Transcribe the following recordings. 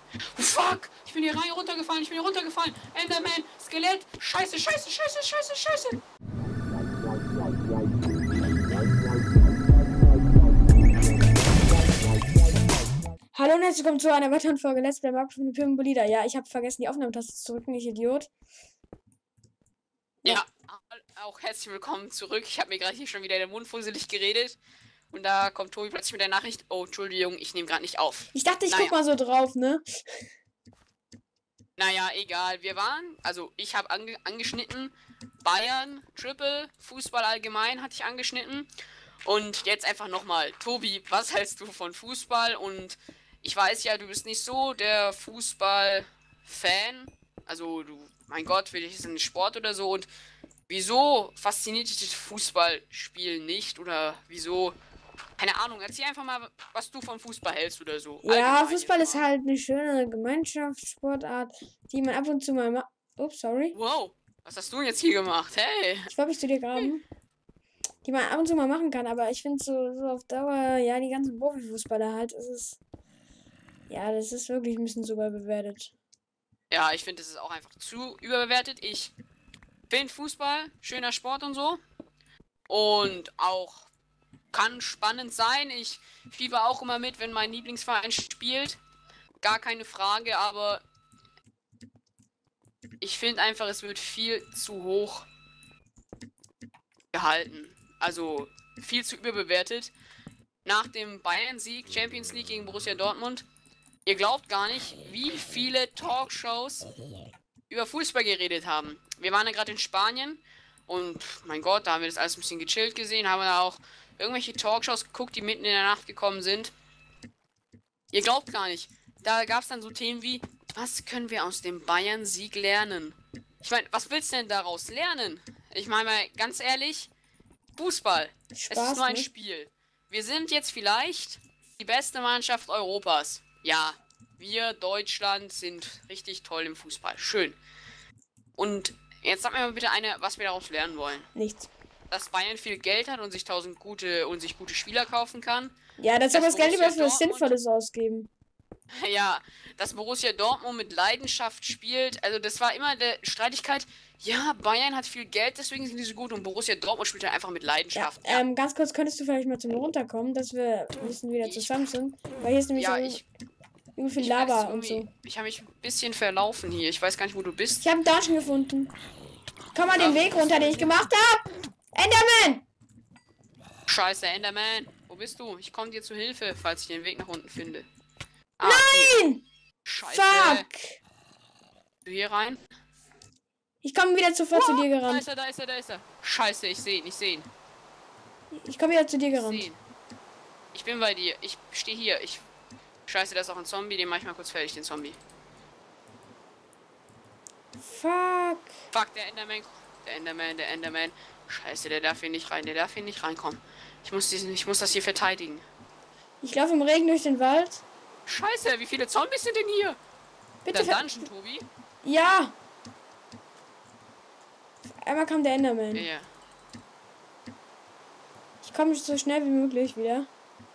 Oh, fuck! Ich bin hier rein runtergefallen, ich bin hier runtergefallen. Enderman, Skelett, scheiße, scheiße, scheiße, scheiße, scheiße. Hallo und herzlich willkommen zu einer weiteren Folge Let's Play Markus von Pyrmbolida. Ja, ich habe vergessen, die Aufnahmetaste zu drücken, ich Idiot. Ja, auch herzlich willkommen zurück. Ich habe mir gerade hier schon wieder den Mund fusselig geredet. Und da kommt Tobi plötzlich mit der Nachricht, oh, Entschuldigung, ich nehme gerade nicht auf. Ich dachte, ich guck mal so drauf, ne? Naja, egal. Wir waren, also ich habe angeschnitten, Bayern, Triple, Fußball allgemein hatte ich angeschnitten. Und jetzt einfach nochmal, Tobi, was hältst du von Fußball? Und ich weiß ja, du bist nicht so der Fußball-Fan. Also du, mein Gott, für dich ist es ein Sport oder so. Und wieso fasziniert dich das Fußballspielen nicht? Oder wieso, keine Ahnung, erzähl einfach mal, was du von Fußball hältst oder so. Ja, Allgemein Fußball jetzt ist mal. halt eine schöne Gemeinschaftssportart, die man ab und zu mal macht. Ups, sorry. Wow, was hast du jetzt hier gemacht? Hey! Ich wollte mich zu dir graben. Die man ab und zu mal machen kann, aber ich finde so auf Dauer, ja, die ganzen Profifußballer halt, ist es. Ja, das ist wirklich ein bisschen sogar bewertet. Ja, ich finde, es ist auch einfach zu überbewertet. Ich finde Fußball schöner Sport und so. Und auch kann spannend sein. Ich fieber auch immer mit, wenn mein Lieblingsverein spielt. Gar keine Frage, aber ich finde einfach, es wird viel zu hoch gehalten. Also viel zu überbewertet. Nach dem Bayern-Sieg, Champions League gegen Borussia Dortmund, ihr glaubt gar nicht, wie viele Talkshows über Fußball geredet haben. Wir waren ja gerade in Spanien und mein Gott, da haben wir das alles ein bisschen gechillt gesehen, haben da auch irgendwelche Talkshows geguckt, die mitten in der Nacht gekommen sind. Ihr glaubt gar nicht. Da gab es dann so Themen wie, was können wir aus dem Bayern-Sieg lernen? Ich meine, was willst du denn daraus lernen? Ich meine mal ganz ehrlich, Fußball. Es ist Spaß, nur ein ne? Spiel. Wir sind jetzt vielleicht die beste Mannschaft Europas. Ja, wir Deutschland sind richtig toll im Fußball. Schön. Und jetzt sag mir mal bitte was wir daraus lernen wollen. Nichts. Dass Bayern viel Geld hat und sich gute Spieler kaufen kann. Ja, das soll Das das Geld Borussia lieber für was Dortmund- Sinnvolles ausgeben. Ja, dass Borussia Dortmund mit Leidenschaft spielt. Also das war immer der Streitigkeit. Ja, Bayern hat viel Geld, deswegen sind die so gut. Und Borussia Dortmund spielt halt einfach mit Ja, Leidenschaft. Ja, ganz kurz, könntest du vielleicht mal zu mir runterkommen, dass wir ein bisschen wieder zusammen sind? Weil hier ist nämlich ja, so irgendwie viel ich Lava weiß und so. irgendwie, ich habe mich ein bisschen verlaufen hier. Ich weiß gar nicht, wo du bist. Ich habe einen Dungeon gefunden. Komm mal den Weg runter, den ich gemacht habe. Enderman! Scheiße, Enderman. Wo bist du? Ich komme dir zu Hilfe, falls ich den Weg nach unten finde. Nein! Hier. Scheiße. Fuck! Du hier rein? Ich komme wieder sofort zu dir Da gerannt. ist er, da ist er, da ist er. Scheiße, ich sehe ihn, ich sehe ihn. Ich komme wieder zu dir Ich gerannt. sehe ihn. Ich bin bei dir. Ich stehe hier. Scheiße, da ist auch ein Zombie. Den mach ich mal kurz fertig, den Zombie. Fuck. Fuck, der Enderman. Der Enderman. Scheiße, der darf hier nicht rein. Der darf hier nicht reinkommen. Ich muss das hier verteidigen. Ich laufe im Regen durch den Wald. Scheiße, wie viele Zombies sind denn hier? Bitte. Der Dungeon, Tobi. Ja. Einmal kam der Enderman. Ja. Ich komme so schnell wie möglich wieder.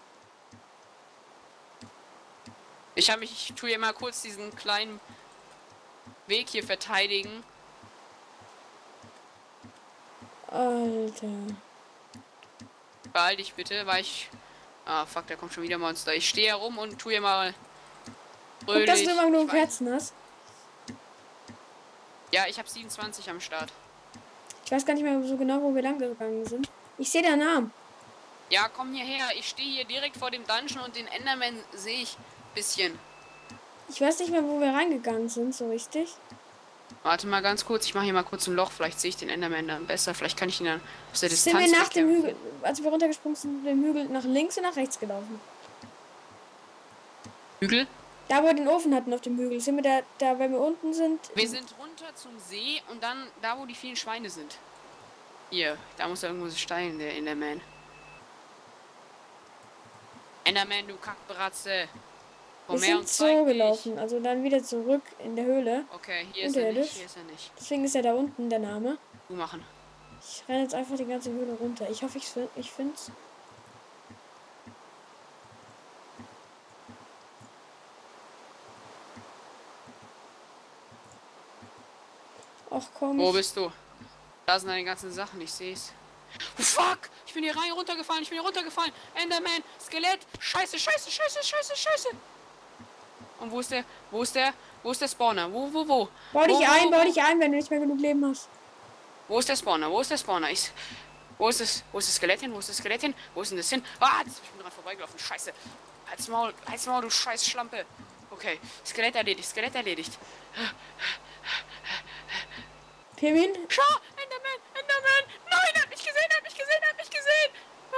Ich tue hier mal kurz diesen kleinen Weg hier verteidigen. Alter. Beeil dich bitte, weil ich... Ah, fuck, da kommt schon wieder Monster. Ich stehe herum und tue hier mal... Guck, dass du immer genug Ich weiß- Herzen hast. Ja, ich habe 27 am Start. Ich weiß gar nicht mehr so genau, wo wir lang gegangen sind. Ich sehe deinen Namen. Ja, komm hierher. Ich stehe hier direkt vor dem Dungeon und den Enderman sehe ich ein bisschen. Ich weiß nicht mehr, wo wir reingegangen sind, so richtig. Warte mal ganz kurz. Ich mache hier mal kurz ein Loch. Vielleicht sehe ich den Enderman dann besser. Vielleicht kann ich ihn dann aus der Sind Distanz wir nach dem bekämpfen. Hügel, als wir runtergesprungen sind, den Hügel nach links und nach rechts gelaufen? Hügel? Da, wo wir den Ofen hatten auf dem Hügel, sind wir da wenn wir unten sind. Wir sind runter zum See und dann da, wo die vielen Schweine sind. Hier, da muss irgendwo steigen, der Enderman. Enderman, du Kackbratze. Komm Wir her sind und zeig so dich. gelaufen, also dann wieder zurück in der Höhle. Okay, hier ist er nicht, Unterirdisch. hier ist er nicht. Deswegen ist ja da unten der Name. Du machen. Ich renne jetzt einfach die ganze Höhle runter. Ich hoffe, ich find's. Ach Wo komm. bist du? Da sind deine ganzen Sachen, ich seh's. Oh, fuck! Ich bin hier runtergefallen, Enderman, Skelett, scheiße. Und wo ist der? Wo ist der Spawner? Wo? Bau dich ein, wenn du nicht mehr genug Leben hast. Wo ist der Spawner? Wo ist das Skelett hin? Wo ist denn das hin? Ah, ich bin dran vorbeigelaufen, scheiße. Halt's Maul, du scheiß Schlampe. Okay, Skelett erledigt. Pirmin? Schau, Enderman! Nein, er hat mich gesehen!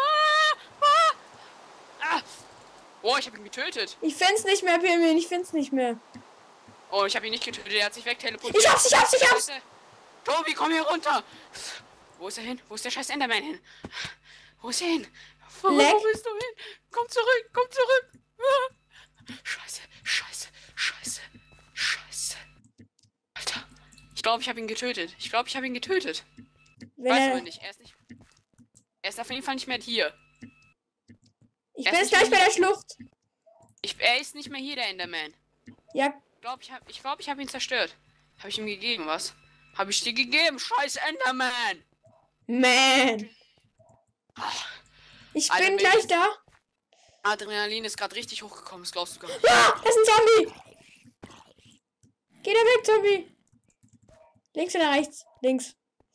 Ah! Oh, ich habe ihn getötet. Ich find's nicht mehr, Pirmin, Oh, ich habe ihn nicht getötet, er hat sich wegteleportiert. Ich hab's! Tobi, komm hier runter! Wo ist er hin? Wo ist der scheiß Enderman hin? Wo ist er hin? Wo bist du hin? Komm zurück! Ah! Scheiße. Alter. Ich glaube, ich habe ihn getötet. Ich weiß aber nicht. Er ist auf jeden Fall nicht mehr hier. Ich bin jetzt gleich bei der Schlucht. Er ist nicht mehr hier, der Enderman. Ja. Ich glaube, ich habe ihn zerstört. Habe ich ihm gegeben, was? Habe ich dir gegeben, scheiß Enderman! Man. Ich bin gleich da. Adrenalin ist gerade richtig hochgekommen, das glaubst du gar nicht. Ja, das ist ein Zombie. Geh da weg, Zombie. Links oder rechts? Links.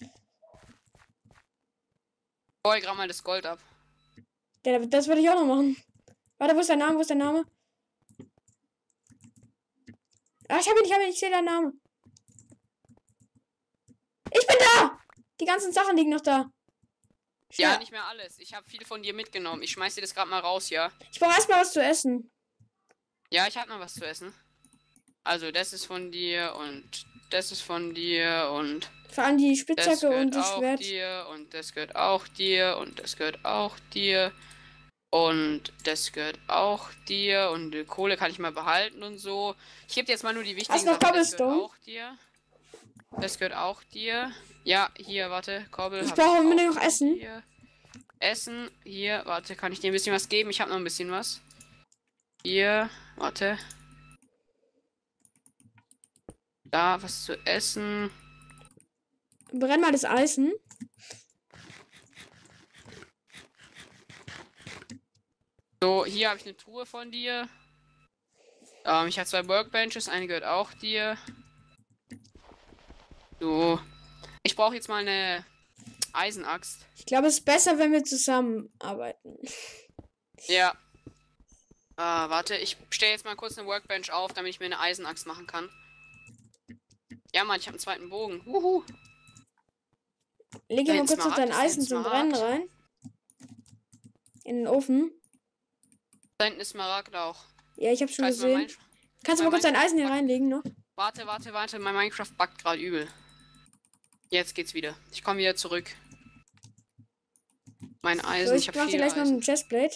Hol gerade mal das Gold ab. Ja, das würde ich auch noch machen. Warte, wo ist der Name? Ah, ich sehe deinen Namen. Ich bin da! Die ganzen Sachen liegen noch da. Ja, nicht mehr alles. Ich habe viel von dir mitgenommen. Ich schmeiß dir das gerade mal raus, ja? Ich brauche erstmal was zu essen. Ja, ich habe noch was zu essen. Also, das ist von dir und das ist von dir und... Vor allem die Spitzhacke und das Schwert. Dir und das gehört auch dir und das gehört auch dir. Und das gehört auch dir. Und die Kohle kann ich mal behalten und so. Ich gebe dir jetzt mal nur die wichtigen Hast du noch Cobblestone? Das gehört auch dir. Ja, hier, warte. Kobbel. Ich brauche unbedingt noch Essen. Hier. Essen. Hier, warte. Kann ich dir ein bisschen was geben? Ich habe noch ein bisschen was. Hier, warte. Da, was zu essen. Brenn mal das Eisen. So, hier habe ich eine Truhe von dir. Ich habe 2 Workbenches, eine gehört auch dir. So. Ich brauche jetzt mal eine Eisenaxt. Ich glaube, es ist besser, wenn wir zusammenarbeiten. Ja. Warte, ich stelle jetzt mal kurz eine Workbench auf, damit ich mir eine Eisenaxt machen kann. Ja, Mann, ich habe einen zweiten Bogen. Wuhu. Leg mal kurz noch dein Eisen zum Brennen rein. In den Ofen. Da hinten ist Smaragd auch. Ja, ich habe schon gesehen. Kannst du mal kurz dein Eisen hier reinlegen noch? Warte. Mein Minecraft buggt gerade übel. Jetzt geht's wieder. Ich komme wieder zurück. Mein Eisen, so, ich habe viel dir gleich Eisen. noch eine Chestplate.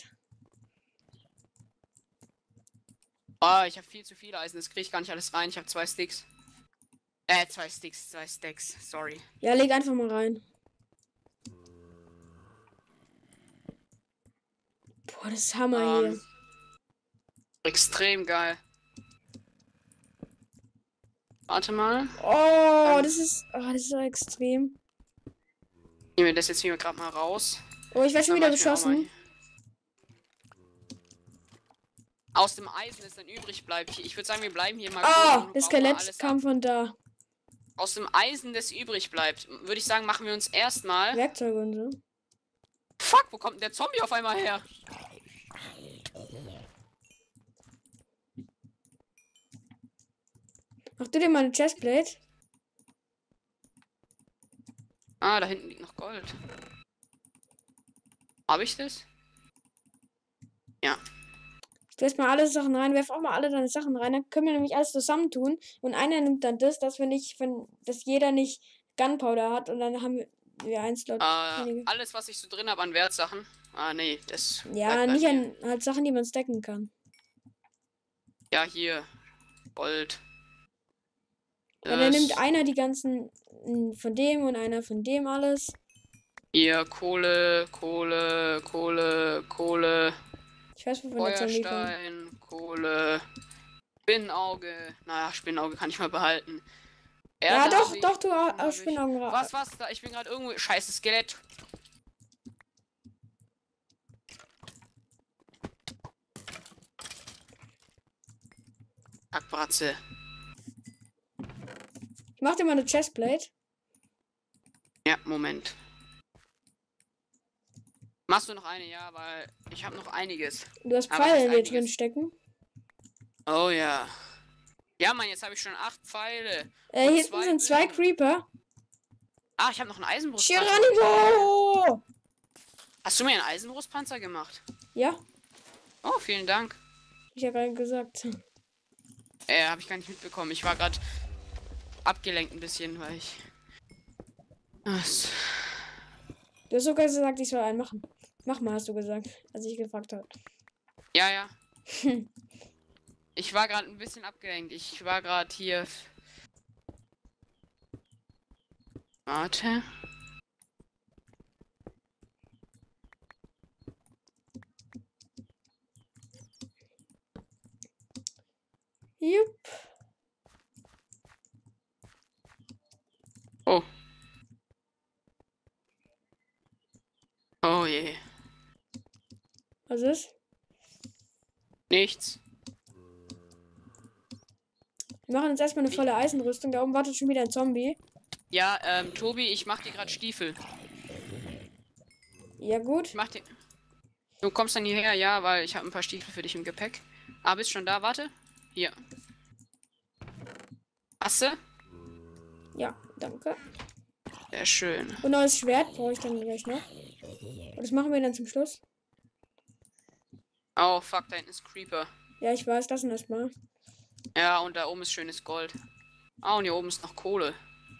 Oh, ich habe viel zu viel Eisen. Das kriege ich gar nicht alles rein. Ich habe 2 Sticks. 2 Stacks. Sorry. Ja, leg einfach mal rein. Boah, das ist Hammer hier. Extrem geil. Warte mal. Oh, das ist so extrem. Ich nehme das jetzt hier gerade mal raus. Oh, ich werde schon wieder beschossen. Aus dem Eisen, das dann übrig bleibt. Ich würde sagen, wir bleiben hier mal. Oh, das Skelett kam von da. Aus dem Eisen, das übrig bleibt, würde ich sagen, machen wir uns erstmal Werkzeuge und so. Fuck, wo kommt denn der Zombie auf einmal her? Mach du dir mal eine Chestplate? Ah, da hinten liegt noch Gold. Habe ich das? Ja. Ich lässt mal alle Sachen rein, werf auch mal alle deine Sachen rein, dann können wir nämlich alles zusammentun und einer nimmt dann dass jeder nicht Gunpowder hat und dann haben wir einen Slot. Alles, was ich so drin habe an Wertsachen. Ah, nee, das. Ja, nicht an halt Sachen, die man stacken kann. Ja, hier. Gold. Ja, dann nimmt einer die ganzen von dem und einer von dem alles. Hier, Kohle. Ich weiß, wovon der Zombie kommt. Feuerstein, Kohle. Spinnenauge. Naja, Spinnenauge kann ich mal behalten. Ja, Ja, da doch, hab ich, doch, du da hab ich bin ich. auch gerade. Was? Da, ich bin gerade irgendwo. Scheiße, Skelett. Kackbratze. Ich mach dir mal eine Chestplate. Ja, Moment. Machst du noch eine? Ja, weil ich habe noch einiges. Du hast Aber was Pfeile heißt in dir einiges? drin stecken. Oh ja. Ja, Mann, jetzt habe ich schon 8 Pfeile. Und Hier hinten 2 sind 2 Bögen. Creeper. Ah, ich habe noch einen Eisenbrustpanzer. Geronimo! Hast du mir einen Eisenbrustpanzer gemacht? Ja, Oh, vielen Dank. ich habe gerade gesagt. Habe ich gar nicht mitbekommen. Ich war gerade abgelenkt ein bisschen, weil ich. Was? Du hast sogar gesagt, ich soll einen machen. Mach mal, hast du gesagt, als ich gefragt habe. Ja, ja. Ich war gerade ein bisschen abgelenkt. Ich war gerade hier. Warte. Jupp. Oh. Oh je. Was ist? Nichts. Wir machen jetzt erstmal eine volle Eisenrüstung. Da oben wartet schon wieder ein Zombie. Ja, Tobi, ich mach dir gerade Stiefel. Ja, gut. Ich mach dir. Du kommst dann hierher, ja, weil ich habe ein paar Stiefel für dich im Gepäck. Ah, bist schon da? Warte. Hier. Hast du? Ja, danke. Sehr schön. Und neues Schwert brauche ich dann gleich noch. Und das machen wir dann zum Schluss. Oh, fuck, da hinten ist Creeper. Ja, ich weiß, lassen das mal. Ja, und da oben ist schönes Gold. Ah, und hier oben ist noch Kohle.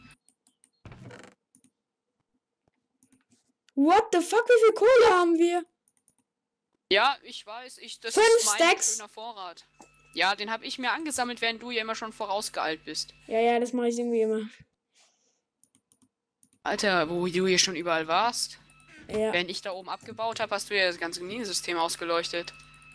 What the fuck, wie viel Kohle haben wir? Ja, ich weiß, das 5 ist mein Stacks. schöner Vorrat. Ja, den habe ich mir angesammelt, während du ja immer schon vorausgeeilt bist. Ja, ja, das mache ich irgendwie immer. Alter, wo du hier schon überall warst. Ja. Während ich da oben abgebaut habe, hast du ja das ganze Minensystem ausgeleuchtet.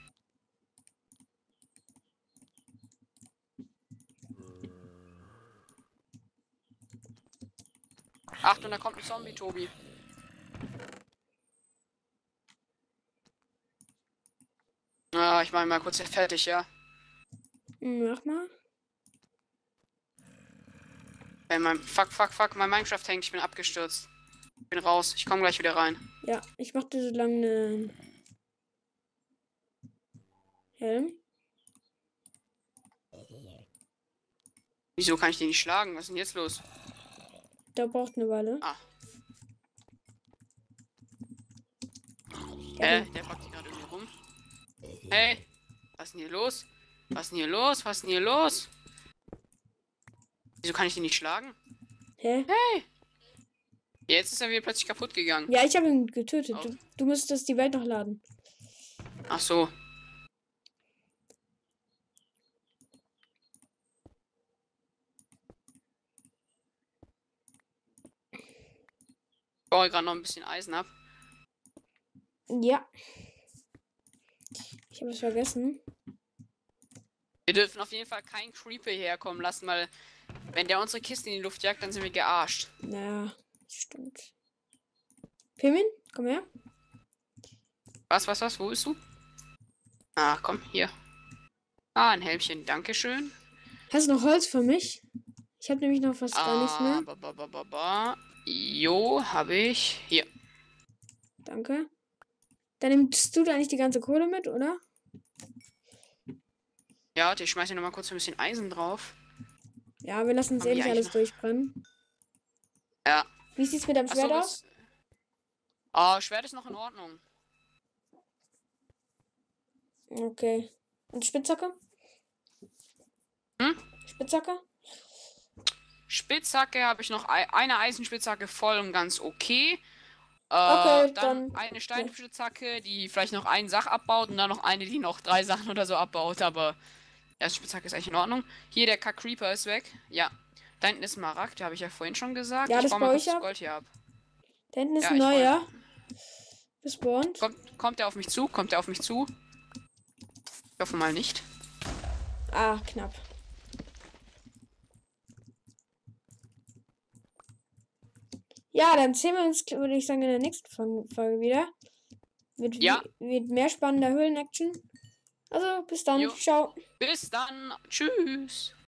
Achtung, da kommt ein Zombie, Tobi. Ah, ich mache mal kurz fertig, ja. Mach mal. Fuck, mein Minecraft hängt, ich bin abgestürzt. Ich bin raus, ich komme gleich wieder rein. Ja, ich mach dir so lange einen Helm. Wieso kann ich den nicht schlagen? Was ist denn jetzt los? Da braucht eine Weile. Ah. Ja, Der packt hier gerade irgendwie rum. Hey, was ist denn hier los? Was ist denn hier los? Was ist denn hier los? Wieso kann ich den nicht schlagen? Hä? Hey! Jetzt ist er wieder plötzlich kaputt gegangen. Ja, ich habe ihn getötet. Oh. Du müsstest die Welt noch laden. Ach so. Ich baue gerade noch ein bisschen Eisen ab. Ja. Ich habe es vergessen. Wir dürfen auf jeden Fall keinen Creeper hierher kommen lassen, weil wenn der unsere Kiste in die Luft jagt, dann sind wir gearscht. Naja, stimmt. Pimin, komm her. Was? Wo bist du? Ah, komm, hier. Ah, ein Helmchen, dankeschön. Hast du noch Holz für mich? Ich habe nämlich noch fast gar nichts mehr. Jo, habe ich. Hier. Danke. Dann nimmst du da nicht die ganze Kohle mit, oder? Ja, ich schmeiße noch mal kurz ein bisschen Eisen drauf. Ja, wir lassen es Haben eh die nicht eigentlich alles noch- durchbrennen. Ja. Wie sieht's mit deinem Achso, Schwert aus? Schwert ist noch in Ordnung. Okay. Und Spitzhacke? Hm? Spitzhacke? Spitzhacke habe ich noch eine Eisenspitzhacke voll und ganz okay. Okay, dann dann- eine Steinspitzhacke, die vielleicht noch einen Sach abbaut und dann noch eine, die noch 3 Sachen oder so abbaut, aber erste Spitzhacke ist eigentlich in Ordnung. Hier, der Kack-Creeper ist weg. Ja. Da hinten ist Smaragd, habe ich ja vorhin schon gesagt. Ja, das baue mal baue kurz ich das ab. Gold hier ab. Da hinten ist Ja, ein ich neuer. Gespawnt. Kommt der auf mich zu? Kommt der auf mich zu? Ich hoffe mal nicht. Ah, knapp. Ja, dann sehen wir uns, würde ich sagen, in der nächsten Folge wieder. Mit mehr spannender Höhlen-Action. Also, bis dann. Jo. Ciao. Bis dann. Tschüss.